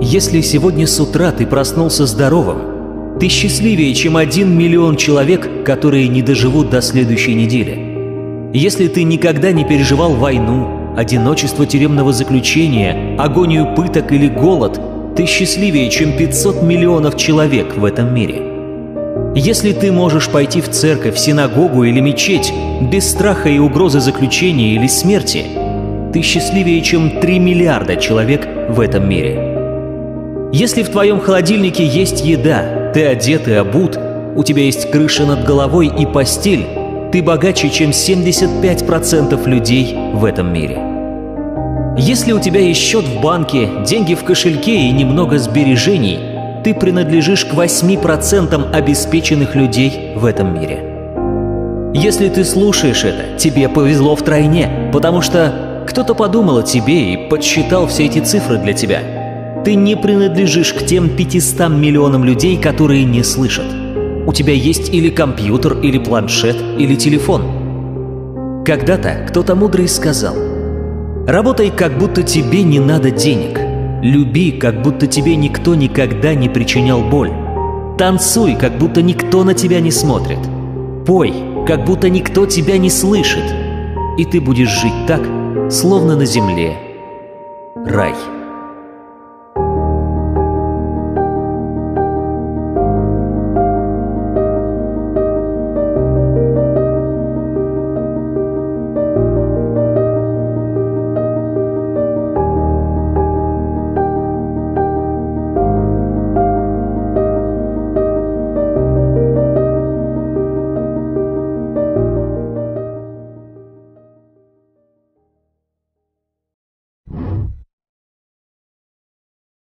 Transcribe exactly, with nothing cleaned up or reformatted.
Если сегодня с утра ты проснулся здоровым, ты счастливее, чем один миллион человек, которые не доживут до следующей недели. Если ты никогда не переживал войну, одиночество тюремного заключения, агонию пыток или голод, ты счастливее, чем пятьсот миллионов человек в этом мире. Если ты можешь пойти в церковь, синагогу или мечеть без страха и угрозы заключения или смерти, ты счастливее, чем три миллиарда человек в этом мире. Если в твоем холодильнике есть еда, ты одет и обут, у тебя есть крыша над головой и постель, ты богаче, чем семьдесят пять процентов людей в этом мире. Если у тебя есть счет в банке, деньги в кошельке и немного сбережений, ты принадлежишь к восьми процентам обеспеченных людей в этом мире. Если ты слушаешь это, тебе повезло втройне, потому что кто-то подумал о тебе и подсчитал все эти цифры для тебя. Ты не принадлежишь к тем пятистам миллионам людей, которые не слышат. У тебя есть или компьютер, или планшет, или телефон. Когда-то кто-то мудрый сказал: «Работай, как будто тебе не надо денег. Люби, как будто тебе никто никогда не причинял боль. Танцуй, как будто никто на тебя не смотрит. Пой, как будто никто тебя не слышит. И ты будешь жить так, словно на земле рай».